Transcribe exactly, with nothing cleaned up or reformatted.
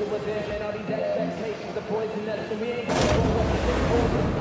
to a them, and all these expectations are poisonous, and we ain't gonna go up to